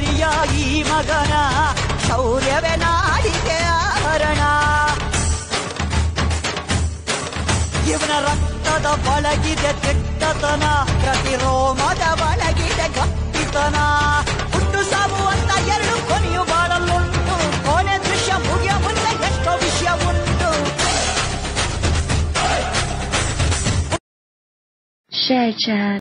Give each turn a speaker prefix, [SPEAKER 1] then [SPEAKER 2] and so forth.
[SPEAKER 1] ಮರಿಯ ಈ ಮಗನ ಶೌರ್ಯವೇ ನಾಡಿಗೆ ಆಭರಣ. ಇವನ ರಕ್ತದ ಒಳಗಿದೆ ಕೆಟ್ಟತನ, ಪ್ರತಿರೋಮದ ಒಳಗಿದೆ ಗಟ್ಟಿತನ. ಹುಟ್ಟು ಸಾವು ಅಂತ ಎರಡು ಕೊನೆಯು ಬಾಳಲ್ಲುಂಟು, ಕೊನೆ ದೃಶ್ಯ ಮುಗಿಯ ಮುಂದೆ ಎಷ್ಟೋ ವಿಷಯ ಉಂಟು.
[SPEAKER 2] Share chat.